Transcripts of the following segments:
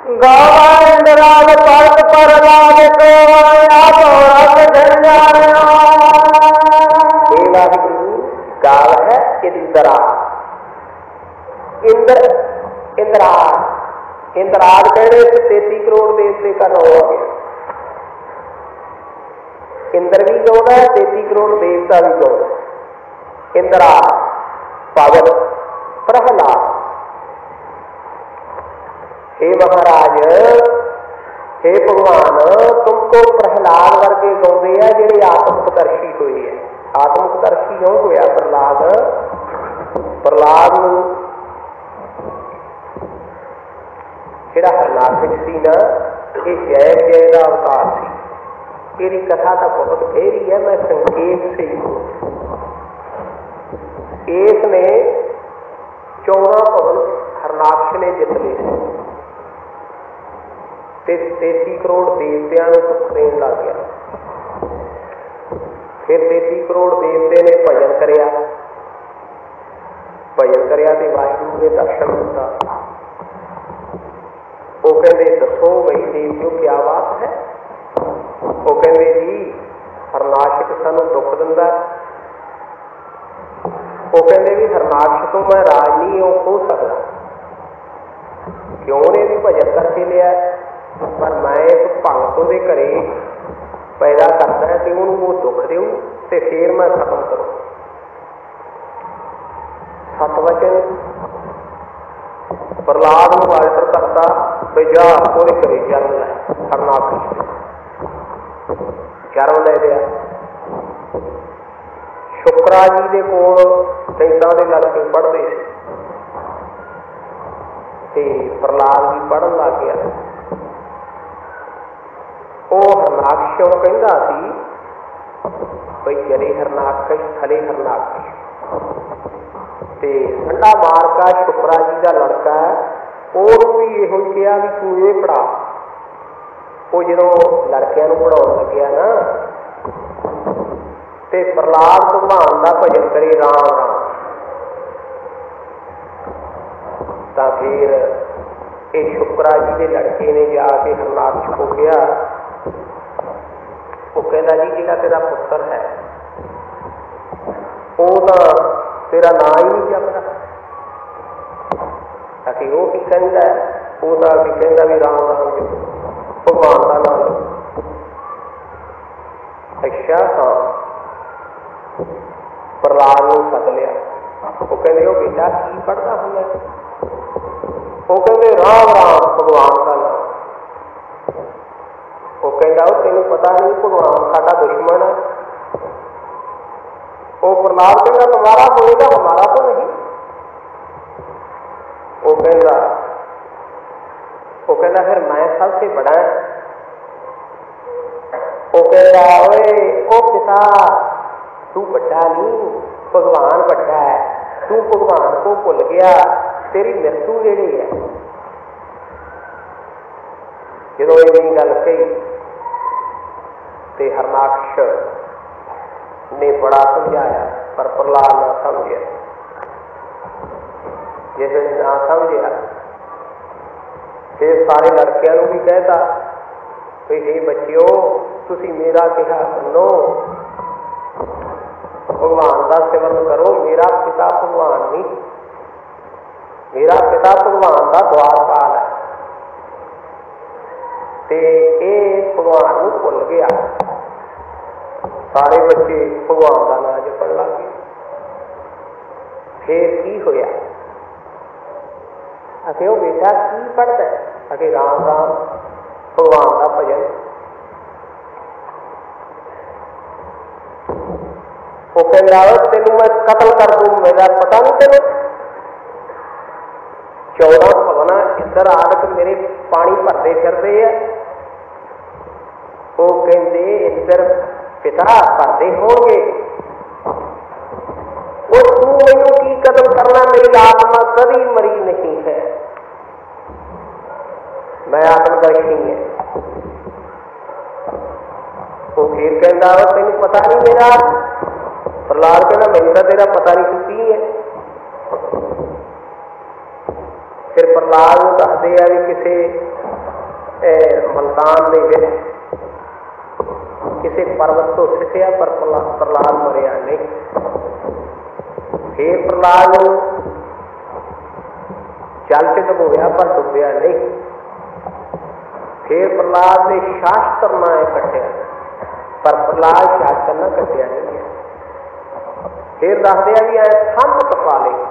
गावा इंद्राज पर्वत पर लाग को आप रस झंझारिया। हे वाहिगुरु, गाव है इंद्रा, इंद्र इंद्राज। इंद्राज कहने से 33 करोड़ देवते का नाम हो गया। इंद्र भी गाँव है, 33 करोड़ देवता भी गाँव है। इंद्राज पवन प्रहलाद। हे महाराज, हे भगवान, तुमको प्रहलाद वर्गे गाँव है जेडे आत्मकदर्शी हुए है। आत्मकदर्शी क्यों होया प्रहलाद? प्रहलाद जेड़ा हरनाकश सी ना, ये जय जय का अवतार सी। इसकी कथा तो बहुत गहरी है, मैं संकेत से इसने 14 भवन हरनाकश ने जित ले ते 33 करोड़ देवतियां सुख देन लग गया। फिर 33 करोड़ देवते ने भजन करिया, भजन करिया ते वाहिगुरू ने दर्शन दिता। वो कहते दसो बई देवतियों क्या बात है? वो कहते जी हरनाकश सानू दुख दिंदा। वो कहते भी हरनाकश तो मैं राज नहीं हो सकता, क्यों ने भी भजन करके लिया, पर मैं एक भगतों के घरे पैदा करता है तो उन्होंने वो दुख दू तो फिर मैं खत्म करूँ। सतवचन प्रहलाद को आल्टर करता भी जा पूरे घरे जन्म लै। हरनाकश जन्म ले लिया। शुक्रा जी के कोल 3 के लड़के पढ़ते थे, प्रहलाद भी पढ़न लग गया। वो हरनाकश कहता सी बई जले हरनाकश थले हरनाकश। ते ठंडा मार का शुक्रा जी का लड़का है, और भी यो कहा भी तू ये पढ़ा। वो जो लड़किया पढ़ाने लग्या ना, ते प्रहलाद भगवान का भजन करे राम राम। तो फिर ये शुक्रा जी के लड़के ने जाके हरनाकश को कहा, वो कहता जी जिहड़ा तेरा पुत्र है वो तो तेरा ना ही नहीं जपदा। ताकि वो की कहता है, वो तो भी कहता भी राम राम जपो, भगवान का नाम लो। अच्छा हाँ, प्रहलाद को सद लिया। वो कहते हो बेटा की पढ़ता हमें? वो कहते राम राम भगवान का नाम। वो कहता तेन पता नहीं भगवान साडा दुश्मन है। वो प्रहलाद कहता तुम्हारा होएगा, हमारा तो नहीं। वो कहता फिर मैं सबसे बड़ा है। वो कहता ओए ओ पिता, तू बड़ा नहीं, भगवान बड़ा है। तू भगवान को भुल गया, तेरी मृत्यु नेड़े है। जो इन्नी गल कही ते हरनाकश ने बड़ा समझाया, पर प्रहलाद ना समझे। जिसने ना समझा फिर सारे लड़कियों भी कहता भी हे बच्चिओ तुसी मेरा कहा सुनो, भगवान का सिमरन करो। मेरा पिता भगवान नहीं, मेरा पिता भगवान का द्वारपाल है। ते ये भगवान को भुल गया। सारे बच्चे भगवान का नाम जपन लग गए। फिर की होया? अखे वो बेटा की पढ़ता है? अखे राम राम भगवान का भजन। वो कहता तेन मैं कतल कर दूं, मेरा पता नहीं तेन? 14 भवन इधर आके मेरे पानी भरते फिरते है। वो कहते इधर पिता भरते होंगे, वो तू मैनू की कदम करना? मेरी आत्मा कभी मरी नहीं है, मैं आत्मदर्शी है। वो फिर कहता तेन पता नहीं मेरा? प्रहलाद कहना मैनू तो तेरा पता नहीं तू की है। फिर प्रहलाद को दसते हैं भी किसी ਮਲਤਾਨ ਦੇ ਵਿੱਚ ਕਿਸੇ ਪਰਬਤ ਤੋਂ ਸਿੱਟਿਆ, ਪਰ ਪ੍ਰਹਲਾਦ ਮਰਿਆ ਨਹੀਂ। ਫਿਰ ਪ੍ਰਹਲਾਦ ਨੂੰ ਜਲ 'ਚ ਡੁਬੋਇਆ ਪਰ ਡੁੱਬਿਆ ਨਹੀਂ। ਫਿਰ ਪ੍ਰਹਲਾਦ ਨੇ ਸ਼ਾਸਤਰ ਨਾ ਕੱਟਿਆ, ਪਰ ਪ੍ਰਹਲਾਦ ਸ਼ਾਸਤਰ ਨਾ ਕੱਟਿਆ ਨਹੀਂ ਹੈ। ਫਿਰ ਦੱਸਦੇ ਆ ਵੀ ਐ ਖੰਭ ਟਪਾ ਲਈ।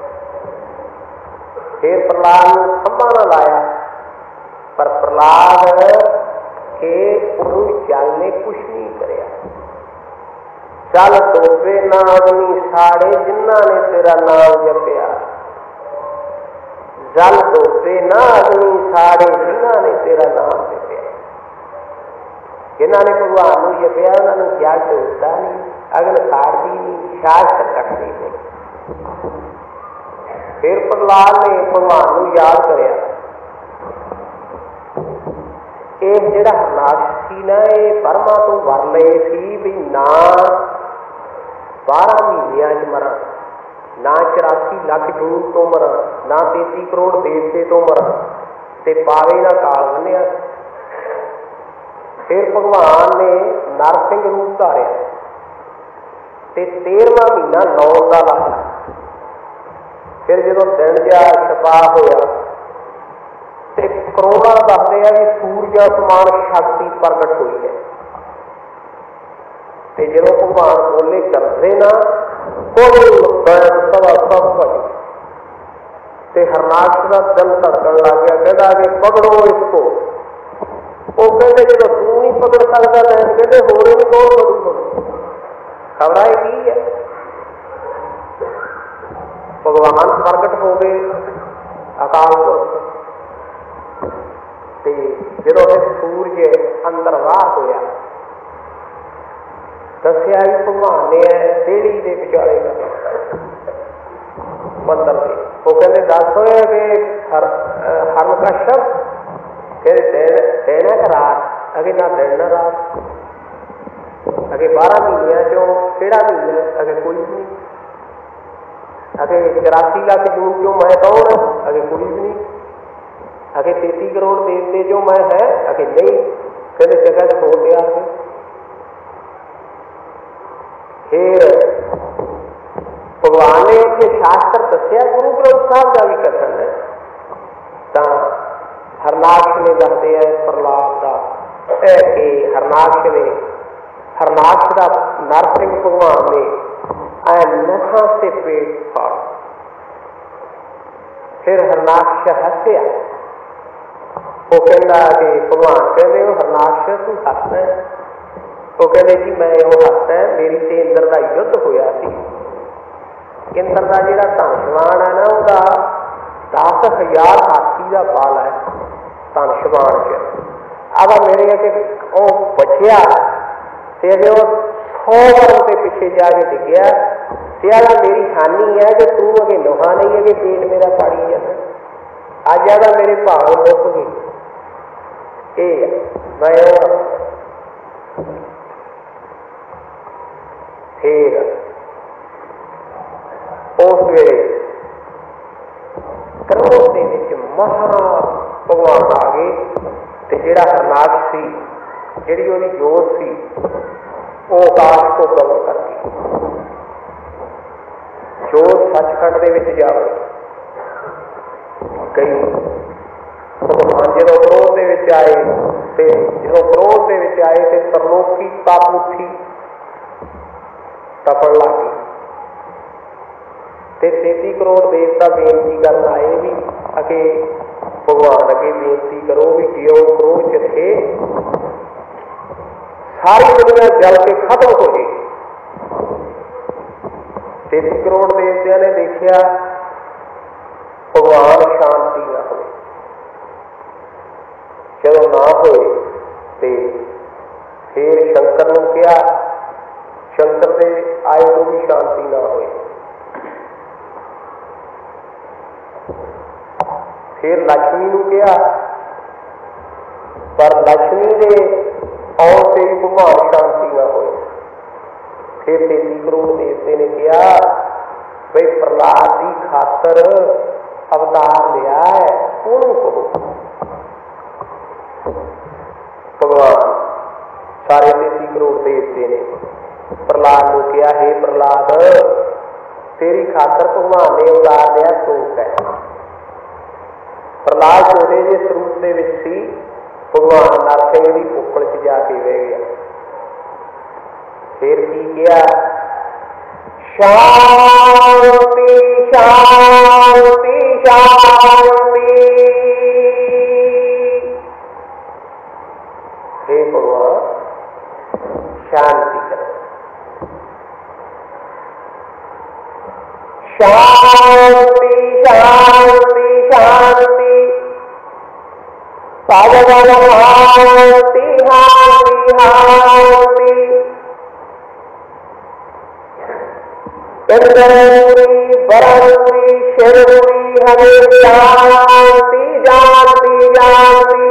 ਫਿਰ ਪ੍ਰਹਲਾਦ ਨੂੰ ਖੰਭਾਂ ਨਾ ਲਾਇਆ, ਪਰ ਪ੍ਰਹਲਾਦ ਕੇ ਉਹਨੂੰ ਜਲ ਨੇ ਕੁਛ ਨਹੀਂ ਕਰਿਆ। ਜਲ ਡੋਬੇ ਨਾ ਅਗਨੀ ਸਾੜੇ, ਜਿਨ੍ਹਾਂ ਨੇ ਤੇਰਾ ਨਾਮ ਜਪਿਆ। ਜਲ ਡੋਬੇ ਨਾ ਅਗਨੀ ਸਾੜੇ, ਜਿਨ੍ਹਾਂ ਨੇ ਤੇਰਾ ਨਾਮ ਜਪਿਆ। ਜਿਨ੍ਹਾਂ ਨੇ ਭਗਵਾਨ ਨੂੰ ਜਪਿਆ ਉਹਨਾਂ ਨੂੰ ਜਲ ਡੋਬਦਾ ਨਹੀਂ, ਅਗਨ ਸਾੜਦੀ ਨਹੀਂ, ਸ਼ਾਸਤਰ ਕੱਟਦੀ ਨਹੀਂ। ਫਿਰ ਪ੍ਰਹਲਾਦ ਨੇ ਭਗਵਾਨ ਨੂੰ ਯਾਦ ਕਰਿਆ। ਇਹ ਜਿਹੜਾ ਹਰਨਾਕਸ਼ ਸੀ ਨਾ, ਇਹ ਬਰਮਾ ਤੋਂ ਵਰ ਲਏ ਸੀ ਵੀ ਨਾ 12 ਮਹੀਨਿਆਂ 'ਚ ਮਰਾਂ, ਨਾ 84 ਲੱਖ ਜੂਨ ਤੋਂ ਮਰਾਂ, ਨਾ 33 ਕਰੋੜ ਦੇਵਤੇ ਤੋਂ ਮਰਾਂ, ਤੇ ਪਾਵੇ ਨਾ ਕਾਲ ਬੰਨਿਆ। ਫਿਰ ਭਗਵਾਨ ਨੇ ਨਰਸਿੰਘ ਰੂਪ ਧਾਰਿਆ ਤੇ 13ਵਾਂ ਮਹੀਨਾ ਲਾਉਣ ਦਾ ਲਾਇਆ। ਫਿਰ ਜਦੋਂ ਦਿਨ ਜਿਹਾ ਛਪਾ ਹੋਇਆ ਤੇ ਕਰੋੜਾਂ ਦੱਸਦੇ ਆ ਵੀ ਸੂਰਜਾਂ ਸਮਾਨ ਸ਼ਕਤੀ ਪ੍ਰਗਟ ਹੋਈ ਹੈ। ਤੇ ਜਦੋਂ ਭਗਵਾਨ ਬੋਲੇ ਕਰਦੇ ਨਾ ਸਭ ਭਜ, ਤੇ ਹਰਨਾਕਸ਼ ਦਾ ਦਿਲ ਧੜਕਣ ਲੱਗ ਗਿਆ। ਕਹਿੰਦਾ ਕਿ ਪਕੜੋ ਇਸਕੋ। ਉਹ ਕਹਿੰਦੇ ਜਦੋਂ ਤੂੰ ਨਹੀਂ ਪਕੜ ਸਕਦਾ ਤਾਂ ਕਹਿੰਦੇ ਹੋਰ ਇਹਨੂੰ ਕੌਣ ਪਕੜੂ? ਖਬਰਾਂ ਇਹ ਕੀ ਹੈ? ਭਗਵਾਨ ਪ੍ਰਗਟ ਹੋ ਗਏ ਅਕਾਲ ਪੁਰਖ, ਤੇ ਜਦੋਂ ਸੂਰਜ ਅੰਦਰ ਵਾਹ ਹੋਇਆ, ਦੱਸਿਆ ਵੀ ਭਗਵਾਨ ਨੇ ਦੇਹੜੀ ਦੇ ਵਿਚਾਲੇ ਮੰਦਰ ਦੇ। ਉਹ ਕਹਿੰਦੇ ਦੱਸ ਹੋਇਆ ਕਿ ਹਰਨਕਸ਼ਪ ਕਹਿੰਦੇ ਦਿਨ ਹੈ ਕਿ ਰਾਤ? ਅਗੇ ਨਾ ਦਿਨ ਨਾ ਰਾਤ। ਅਗੇ 12 ਮਹੀਨਿਆਂ 'ਚੋਂ ਕਿਹੜਾ ਮਹੀਨਾ? ਅਗੇ ਕੋਈ ਵੀ ਨਹੀਂ। ਅਗੇ 84 ਲੱਖ ਜੂਨ 'ਚੋਂ ਮੈਂ ਕੌਣ? ਅਗੇ ਕੋਈ ਵੀ ਨਹੀਂ। ਅਗੇ 33 ਕਰੋੜ ਦੇਵਤੇ 'ਚੋਂ ਮੈਂ ਹੈ? ਅਗੇ ਨਹੀਂ। ਕਹਿੰਦੇ ਜਗ੍ਹਾ 'ਚ ਹੋ ਤਿਆਰ ਹੈ। ਫਿਰ ਭਗਵਾਨ ਨੇ ਉੱਥੇ ਸ਼ਾਸਤਰ ਦੱਸਿਆ, ਗੁਰੂ ਗ੍ਰੰਥ ਸਾਹਿਬ ਦਾ ਵੀ ਕਥਨ ਹੈ। ਤਾਂ ਹਰਨਾਕਸ਼ ਨੇ ਦੱਸਦੇ ਆ ਪ੍ਰਹਲਾਦ ਦਾ ਕਿ ਹਰਨਾਕਸ਼ ਦਾ ਨਰਸਿੰਘ ਭਗਵਾਨ ਨੇ ਨਖਾਂ ਸੇ ਪੇਟ ਫਾੜ। ਫਿਰ ਹਰਨਾਕਸ਼ ਹੱਸਿਆ। ਉਹ ਕਹਿੰਦਾ ਕਿ ਭਗਵਾਨ ਕਹਿੰਦੇ ਉਹ ਹਰਨਾਕਸ਼ ਤੂੰ ਹੱਸਦਾ? ਉਹ ਕਹਿੰਦੇ ਜੀ ਮੈਂ ਉਹ ਹੱਸਦਾ, ਮੇਰੀ ਤੇ ਇੰਦਰ ਦਾ ਯੁੱਧ ਹੋਇਆ ਸੀ। ਇੰਦਰ ਦਾ ਜਿਹੜਾ ਧਨਸ਼ਵਾਨ ਹੈ ਨਾ, ਉਹਦਾ 10,000 ਹਾਥੀ ਦਾ ਬਾਲ ਹੈ ਧਨਸ਼ਵਾਨ 'ਚ। ਆਵਾ ਮੇਰੇ ਅੱਗੇ ਉਹ ਬਚਿਆ ਤੇ ਅਜੇ ਉਹ 100 ਵਰਨ ਦੇ ਪਿੱਛੇ ਜਾ ਕੇ ਡਿੱਗਿਆ। ਤੇ ਆਹ ਮੇਰੀ ਹਾਨੀ ਹੈ ਕਿ ਤੂੰ ਅਗੇ ਲੋਹਾ ਨਹੀਂ ਹੈਗੇ, ਪੇਟ ਮੇਰਾ ਪਾੜੀ ਜਾਂਦਾ। ਅੱਜ ਆਹ ਮੇਰੇ ਭਾਗ ਮੁੱਕ ਗਏ। ਇਹ ਮੈਂ ਫਿਰ ਉਸ ਵੇਲੇ ਕਰੋੜ ਦੇ ਵਿੱਚ ਮਹਾ ਭਗਵਾਨ ਆ ਗਏ। ਤੇ ਜਿਹੜਾ ਹਰਨਾਕਸ਼ ਸੀ, ਜਿਹੜੀ ਉਹਦੀ ਜੋਤ ਸੀ, ਉਹ ਆਕਾਸ਼ ਤੋਂ ਪ੍ਰਗਟ ਕਰ ਗਈ। ਜੋਤ ਸੱਚਖੰਡ ਦੇ ਵਿੱਚ ਜਾਵੇ ਗਈ। ਭਗਵਾਨ ਜਦੋਂ ਕ੍ਰੋਧ ਦੇ ਵਿੱਚ ਆਏ ਤੇ ਤਰਲੋਕੀ ਤਪ ਉੱਠੀ, ਤਪਣ ਲੱਗ ਗਈ। ਤੇ 33 ਕਰੋੜ ਦੇਵਤਾ ਬੇਨਤੀ ਕਰਨ ਆਏ ਵੀ ਅਗੇ ਭਗਵਾਨ ਅੱਗੇ ਬੇਨਤੀ ਕਰੋ ਵੀ ਜਿਉ ਕ੍ਰੋਧ 'ਚ ਥੇ ਸਾਰੀ ਦੁਨੀਆ ਜਲ ਕੇ ਖਤਮ ਹੋ ਗਈ। 33 ਕਰੋੜ ਦੇਵਤਿਆਂ ਨੇ ਦੇਖਿਆ ਭਗਵਾਨ ਸ਼ਾਂਤੀ ਨਾ ਹੋਏ। ਜਦੋਂ ਨਾ ਹੋਏ ਤੇ ਫਿਰ ਸ਼ੰਕਰ ਨੂੰ ਕਿਹਾ, ਸ਼ੰਕਰ ਦੇ ਆਏ ਤੋਂ ਵੀ ਸ਼ਾਂਤੀ ਨਾ ਹੋਈ। ਫਿਰ ਲక్ష్ਮੀ ਨੂੰ ਕਿਹਾ, ਪਰ ਲక్ష్ਮੀ ਦੇ ਆਉਣ ਤੇ ਵੀ ਭਗਵਾਨ ਸ਼ਾਂਤੀ ਨਾ ਹੋਈ। ਫਿਰ 33 ਕਰੋੜ ਦੇਵਤੇ ਨੇ ਕਿਹਾ ਬਈ ਪ੍ਰਹਲਾਦ ਦੀ ਖਾਤਰ ਅਵਤਾਰ ਲਿਆ ਹੈ, ਉਹਨੂੰ ਕਹੋ। देवते ने प्रहलाद को किया, हे प्रहलाद तेरी खातर भगवान ने उतार लिया शोक है। प्रहलाद छोटे जे स्वरूप के विच सी, भगवान नरसिंह की कुक्कड़ च जाके बह गया। फिर की किया, शांति शांति शांति, हे भगवान शांति करो, शांति शांति शांति, पावन हांति हांति हांति, चंद्रपुरी बरपुरी शेरपुरी हमें जानती जानती जानती,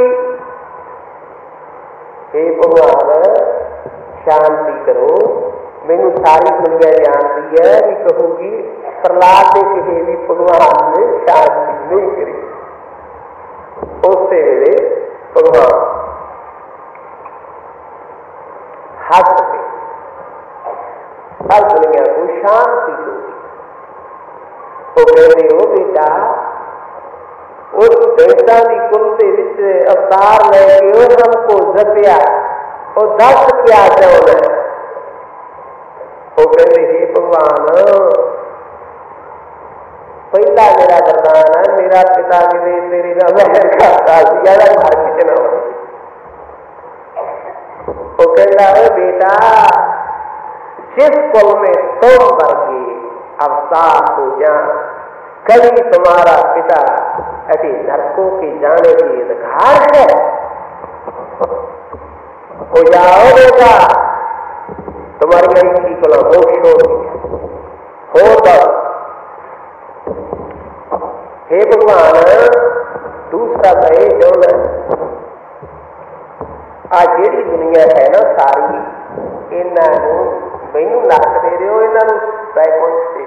हे भगवान शांति करो, मैनू सारी दुनिया जानती है भी कहूगी प्रहलाद ने कहे भी भगवान ने शांति नहीं करी। उसे वेले भगवान हंस पे हर दुनिया को शांति दो। तो कहते हो बेटा उस देवता की कुल के विच अवतार लेके हमको जपिया और दस क्या चाहना है। वो कहते हे भगवान पहला मेरा वरदान है, मेरा पिता के तेरी ना महर खाता ज्यादा घर किचन हो। वो कहता है बेटा जिस कुल में तुम वर्गे अवतार हो जा, कभी तुम्हारा पिता ऐसे नरकों के जाने के अधिकार है। हो जाओ बेटा, तुम्हारी गई की कुल मोक्ष हो तब। हे भगवान दूसरा कहे जो आ जेड़ी दुनिया है ना सारी, इन्हों मैनू नरक दे रहे हो, इन्हों बैकुंठ दे।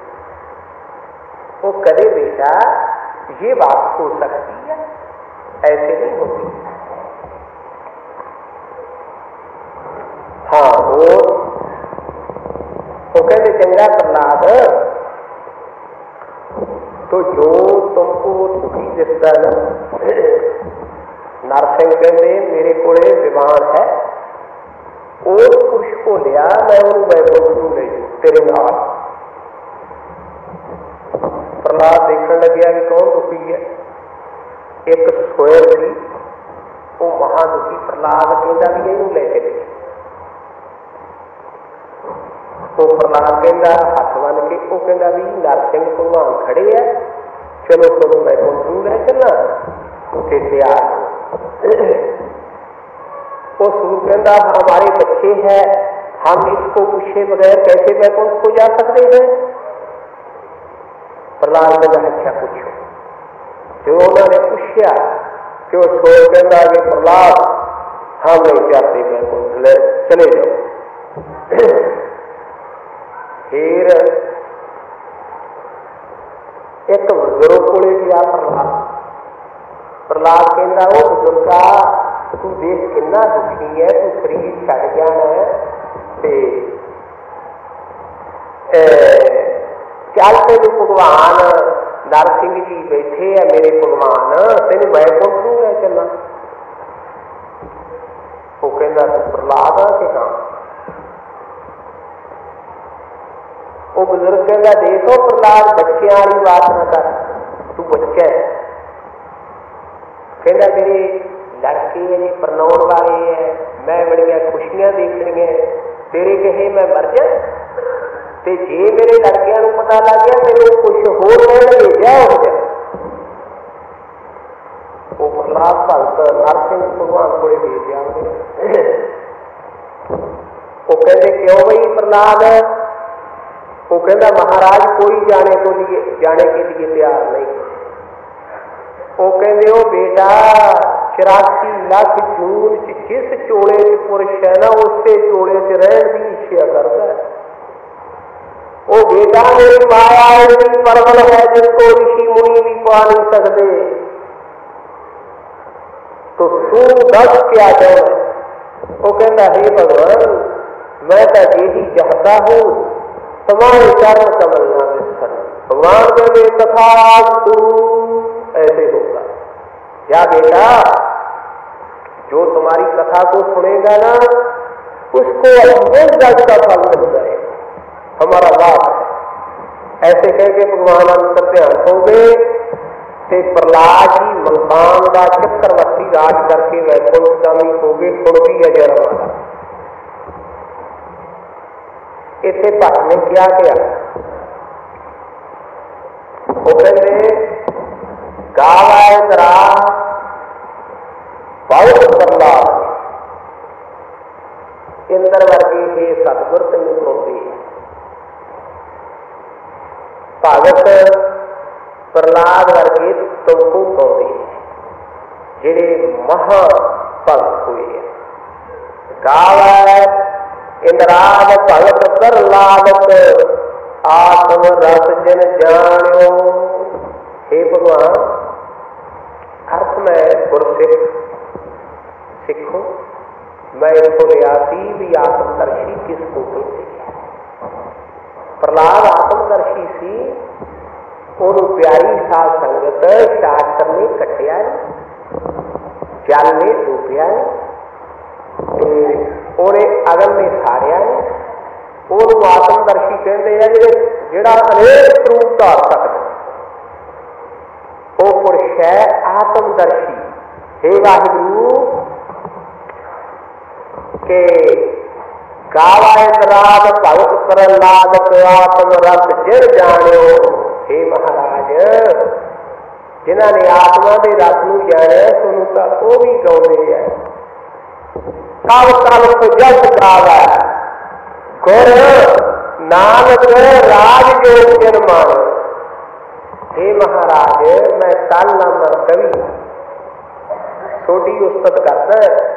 वो कदे बेटा ये बात हो सकती है, ऐसे नहीं होती। हाँ वो कहते चंगा प्रहलाद तो जो तुमको दुखी दिखता है नरसिंह कहते मेरे को विमान है, उस पुरुष को लिया मैं उन्होंने वैकुंठ ले जू तेरे नाल। प्रहलाद देखने लगे कि कौन दुखी है। एक सोयर थी वो महादुखी, प्रहलाद कहता भी यही ले चले। तो प्रहलाद कहता हथ बन के वो कहता भी नरसिंह भगवान खड़े है, चलो चलो मैं कौन ले चलना उसे तैयार हो। वो सूर कहता हमारे बच्चे हैं, हम इसको पूछे बगैर कैसे वैकुंठ को जा सकते हैं। प्रहलाद कहता अच्छा पूछो। जो उन्होंने पूछा कि वो सूर कहता कि प्रहलाद हम नहीं चाहते वैकुंठ, चले जाओ। फिर एक बुजुर्ग को गया प्रहलाद। प्रहलाद कहता वो बुजुर्गा तू देख कितना दुखी है, तू शरीर छड़ जाना है, चल तेन भगवान नरसिंह जी बैठे है मेरे भगवान, तेन वैकुंठ नहीं है चलना। वो कहता तू प्रहलाद आ कि हाँ। वो बुजुर्ग कहता देखो प्रहलाद बच्चियां वाली बात ना कर, तू बच्चा है। कहता मेरे लड़के अजे परनाउण वाले है, मैं बड़िया खुशियां देखनिया, तेरे कहे मैं मर जा ते जे मेरे लड़कियां को पता लग गया तेरे कुछ होर लैन भेजा हो गया। वो प्रहलाद भगत नरसिंह भगवान को भेजा। वो कहते क्यों भाई प्रहलाद? वो कहता महाराज कोई जाने के लिए तैयार नहीं। वो कहते हो बेटा 84 लाख जून जिस चोड़े च पुरुष है ना उससे चोड़े च रहन की इच्छा करता है। वो बेटा मेरी माया ऐसी प्रबल है जिसको ऋषि मुनि भी पा नहीं सकते, तो तू दस क्या चाहे? वो कहता हे भगवान मैं तो यही चाहता हूँ तुम्हारे चरण कमल ना विसर। भगवान कहते तथास्तु, ऐसे होगा। क्या बेटा, जो तुम्हारी कथा को सुनेगा ना उसको अपने जग का फल मिल जाएगा, हमारा लाभ है। ऐसे कह के भगवान अंतर ध्यान हो गए। प्रहलाद जी मकान का चक्रवर्ती राज करके वैकुंठगामी हो गए, थोड़ी अजर वाला। इसे भट्ट ने क्या किया, वो कहते गावा इंद्रा बहुत प्रहलाद इंद्र वर्गी हे सतगुर तेन प्रोती भगत प्रहलाद वर्गे तुमको कौंदी जेड़े महाभक्त हुए हैं। गावा इंद्राद भगत प्रहलादत आत्म रस जिन जानियो। हे भगवान, अर्थ में गुरसिख सिखो। मैं इतो लिया सी भी आत्मदर्शी किसको कहते हैं। प्रहलाद आत्मदर्शी सी, और प्यारी साध संगत शास्त्र ने कटिया, जल ने डूबिया, अगन ने साड़िया ने। और आत्मदर्शी कहते हैं जिहड़ा अनेक रूप धार सकता, वो पुरुष है आत्मदर्शी। हे वाहिगुरु के गावा इंद्राद भगत प्रहलाद आत्म रस जिन जानियो। हे महाराज, जिन्होंने आत्मा के रस को जाने सुनू तो वो भी गाँदे है। कल कल जस गावा गुर नानक राजयोग जिन मान। हे महाराज, मैं कल नामा कवि छोटी उस्तत करता।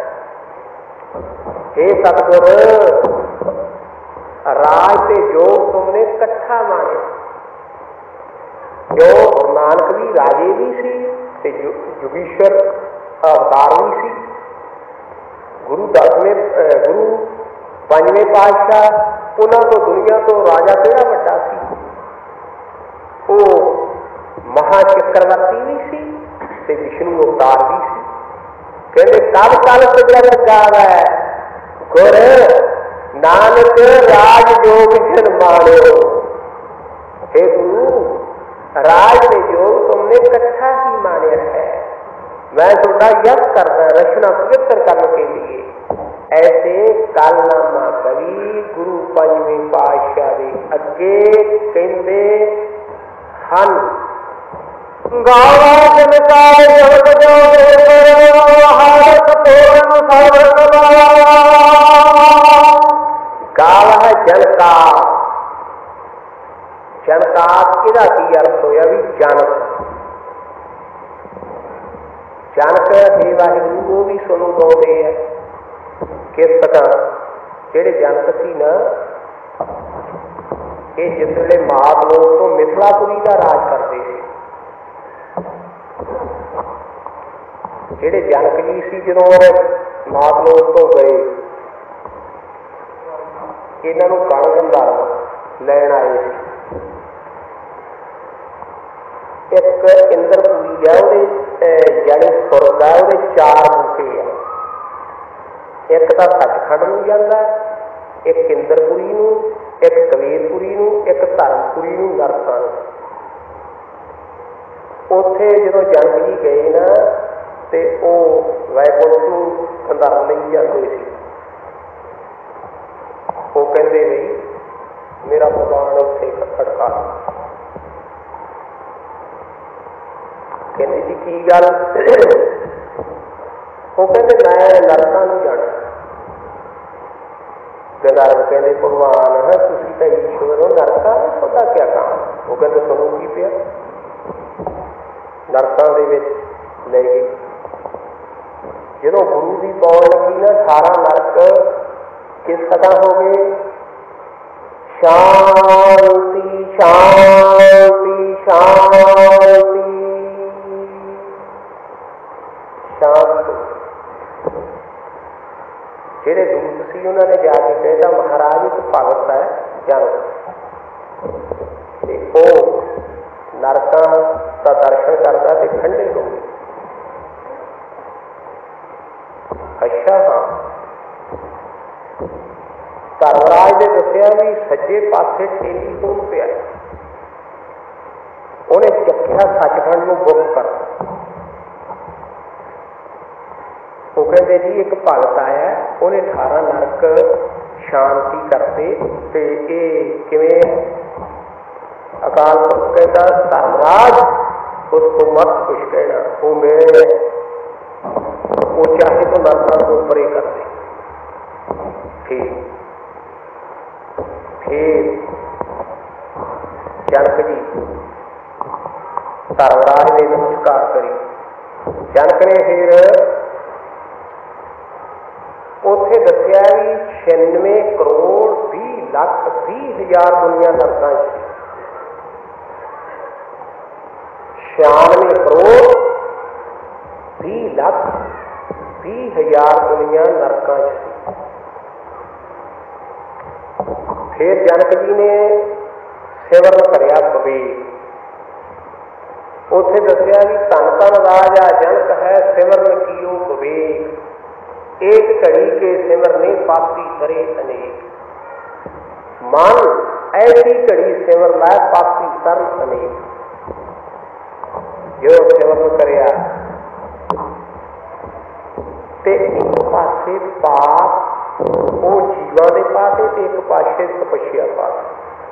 हे सतगुर, राज ते योग तुमने कट्ठा माने। जो गुरु नानक भी राजे भी सी ते योगीश्वर अवतार भी सी। गुरु 10वें गुरु 5वें पातशाह, उन्होंने तो दुनिया तो राजा केड़ा वड्डा सी। वो महाचक्रवर्ती भी सी ते विष्णु अवतार भी सी। कहते कल कल जग गावै गुर नानक राजयोग जिन माणियो। हे गुरु, राज के योग तुमने इकट्ठा ही माने है। मैं थोड़ा यश करता रचना पवित्र करने के लिए। ऐसे कालनामा कवि गुरु 5वें पातशाह के अगे कहते हन। गावा जनकार जगत जो हारत तोरण गावा जनकार। जनकार किदा की अर्थ होया भी जनक। जनक हे वाहिगुरु वो भी सुनू गाँदे है। किस तरह जेड़े जनक सी ना, ये जिसले मात लोग तो मिथिलापुरी का राज करते थे। जेड़े जनक जी सी जो मात लोग तो गए, इन्हों कण गंधार लैन आए थे। एक इंद्रपुरी है, यानी सुरग है, वो 4 बूटे है। एक तो सचखंड में जाता, एक इंद्रपुरी नूं, एक कबीरपुरी नूं, एक धर्मपुरी नूं, नरसां नूं। उत्थे जो जनक जी गए ना तो वो वैकुंठ नूं कंधार लई जाते सी। वो कहते भी मेरा भगवान उत्थे खड़का। कहते जी की गल? वो कहते मैं नरकां नूं जाना। गंधर्व कहते भगवान तुसीं तां ईश्वर हो, नरकां नूं तुहाडा क्या काम? वो कहते सुनो की पिया। नरकां दे विच ले गए। जदों गुरु की पाउण लगी ना, 18 नरक किस तरह हो गए? शांति शांति शांति शांत। जेड़े दूत ਸੀ उन्होंने जाके कहता महाराज एक भगत है जानो वो नरकां का दर्शन करता तो ठंडे हो गए। अच्छा हाँ धर्मराज ने दसिया भी सज्जे पासे टेलीफोन पे उन्हें चक्या सचखंड को बुक कर। वो कहते जी एक भगत आया उन्हें 18 नरक शांति करते ते ये किवें अकाल पुरख कहता धर्मराज उसको मत कुछ कहना वो मैं वो चाहे तो नरकों को परे कर दे। फिर जनक जी धर्मराज ने नमस्कार करी। जनक ने फिर उथे दसिया भी 96 करोड़ 20 लाख 20 हजार दुनिया नरकां च 96 करोड़ 20 लाख 20 हजार दुनिया नरकां च। फिर जनक जी ने सिमरन करया विवेक। उथे दसिया भी धन धन राजा जनक है सिमरन कियो विवेक। एक घड़ी के सिमरने पापी करे अनेक। मन ऐसी घड़ी सिमर ला पापी कर अनेक। जो सिमरन करया ते एक पासे पाप वो जीवां दे पासे ते एक पासे तपस्या पासे।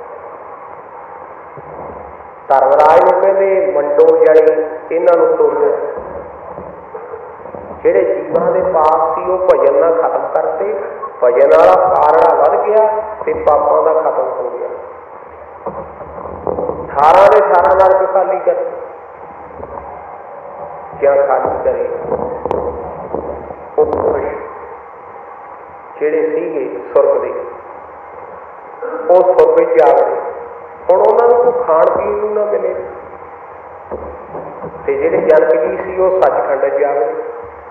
धर्मराज नूं कहंदे मंडो जानी इन्हां नूं तोड़ो। ਜਿਹੜੇ जीवां दे पाप सी वो भजन नाल खत्म करते भजन वाला कारणा वध गया ते पापां दा खत्म हो गया। 18 ਦੇ 18 नरक खाली कर क्या खाली करे वो पुरुष ਜਿਹੜੇ ਸੀਗੇ ਸੁਰਗ ਦੇ ਉਹ ਸੁਰਗ ਵਿੱਚ ਆ ਗਏ। ਹੁਣ ਉਹਨਾਂ ਨੂੰ ਕੋਈ ਖਾਣ ਪੀਣ ਨੂੰ ਨਾ ਮਿਲੇ ਤੇ ਜਿਹੜੇ ਜਨਕ ਜੀ ਸੀ ਉਹ ਸੱਚਖੰਡ 'ਚ ਆ ਗਏ।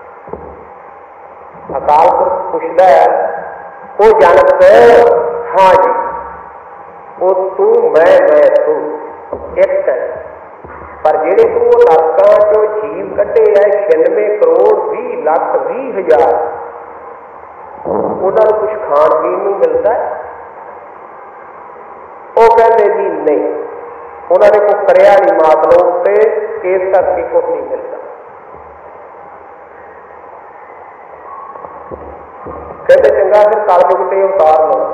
अकाल पुरख पुछदा है वो जनक हाँ जी वो तू मैं तू एक है पर जेड़े तू वो नरकां चो जीव कड्ढे है 96 करोड़ 20 लाख 20 हजार उन्हां नूं कुछ खाण पीण नूं मिलदा है? वो कहंदे जी नहीं उन्होंने कुछ करिया नहीं मात लोग ते इस करके कुछ नहीं मिलता। कहते चंगा फिर कलयुग ते अवतार लो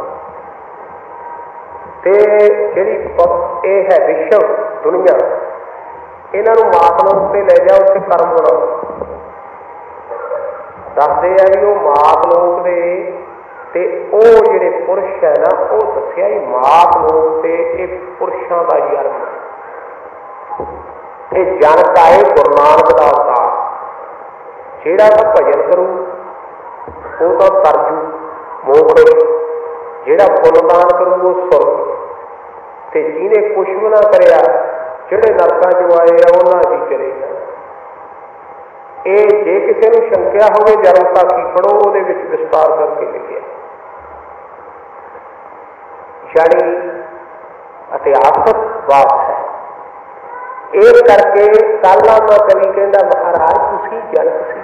ते जिहड़ी ये है विश्व दुनिया इन्हां नूं मातलोक ते ले जाओ ते कर्म बनाओ। दसदे आ भी वो मातलोक दे ते ओ जिहड़े पुरुष है ना वो दसिया ही मातलोक ते ये पुरुषां दा जन्म ये जनक आए गुरु नानक दा अवतार जिहड़ा तां भजन करू वो तो तरजू मोख जिहड़ा पुनदान करू वो सुरग ते जिहने कुछ भी ना करिया जिहड़े नरकां चों आए आ उन्हां ही चले जाण। ये जे किसी नूं शंकिया होवे जन्म साखी पढ़ो उहदे विच विस्तार करके लिखिया यानी इतिहासक बात है। इस करके कल मैं कवि कहंदा महाराज तुसीं जनक सी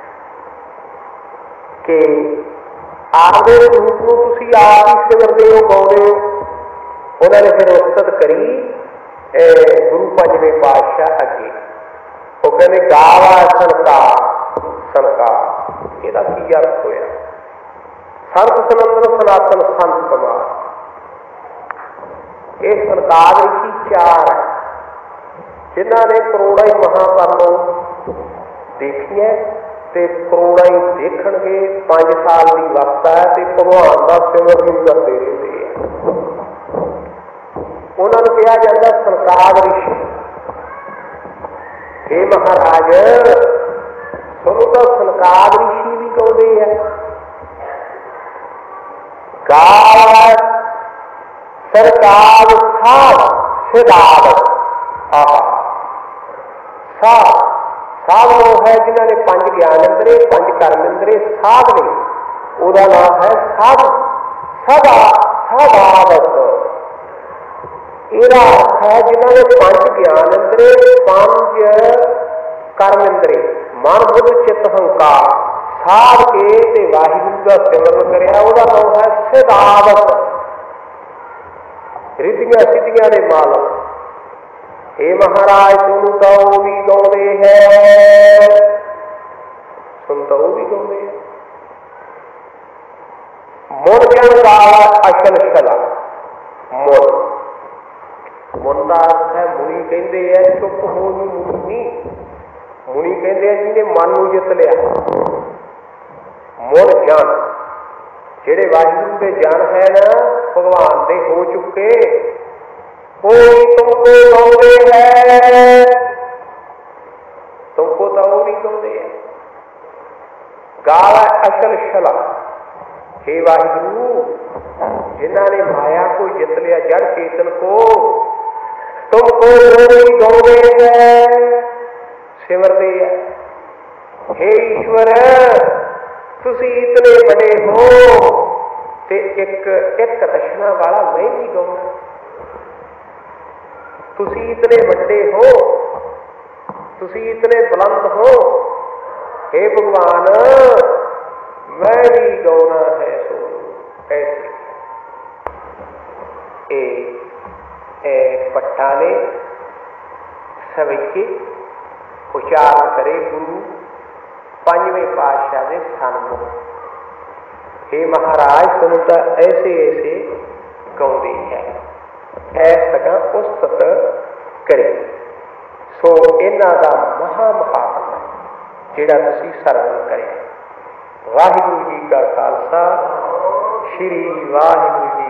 कि आपके रूप को तुसी आप ही सिमरते हो गाउंदे हो। उन्होंने फिर उस्तत करी गुरु पंजवें पातशाह अगे वो कहते गावा सनकार यदा की अर्थ होया संत सनंदन सनातन संत कुमार ये सनकार ऋषि 4 है जिन्होंने करोड़ा ही महापरलों देखिए ते करोड़ा ही देखणगे 5 साल की अवस्था है तो भगवान का सिमरन करते रहते हैं। उन्होंने कहा जाता सनकाद ऋषि हे महाराज सुनो तो सनकाद ऋषि भी कहते हैं गाल सरकार साध सिदाद साध वो है जिन्होंने 5 ज्ञान इंद्रे 5 कर्म इंद्रे साध ने ਉਹਦਾ ਨਾਮ ਹੈ ਸਾਧ ਸਦਾ ਸਦਾਵਤ। ਇਹਦਾ ਅਰਥ ਹੈ ਜਿਨ੍ਹਾਂ ਦੇ ਪੰਜ ਗਿਆਨ ਇੰਦਰੇ, ਪੰਜ ਕਰਮ ਇੰਦਰੇ, ਮਨ ਬੁੱਧ ਚਿੱਤ ਹੰਕਾਰ ਸਾਧ ਕੇ ਤੇ ਵਾਹਿਗੁਰੂ ਦਾ ਸਿਮਰਨ ਕਰਿਆ, ਉਹਦਾ ਨਾਮ ਹੈ ਸਿਦਾਵਤ, ਰਿੱਧੀਆਂ ਸਿੱਧੀਆਂ ਦੇ ਮਾਲਕ। हे महाराज सुन तो भी गाँदे है, सुन तो भी गाँदे है। मुन जन गाला अशल शला, मुन मुन का अर्थ है मुनि कहते हैं चुप हो जी मुनि नहीं, मुनि कहते हैं जिन्हें मन नूं जित लिया। मुन जन जेड़े वाहिगुरू के जन है ना, भगवान दे हो चुके, कोई तुमको गाँदे है, तुमको तो वो भी गाँदे है। गाला अशल शला, हे वाहिगुरू जिन्हों ने माया को जित लिया, जड़ चेतन को, तुमको वो भी गाँदे है, सिमरते है। हे ईश्वर तुसी इतने बड़े हो ते एक रचना वाला मैं भी गाँदा, तुसी इतने बड़े हो, तुसी इतने बुलंद हो, हे भगवान मैं भी गाना है सो। ऐसे पट्टा ने सविके उच्चारण करे गुरु पंजवें पातशाह के सन्मुख। हे महाराज सुनता ऐसे ऐसे गाँदे हैं, ऐस तक उस्तत करे। सो इन्हां दा महा महात्मा जिहड़ा तुसीं सरवण करे। वाहिगुरू जी का खालसा, श्री वाहिगुरू जी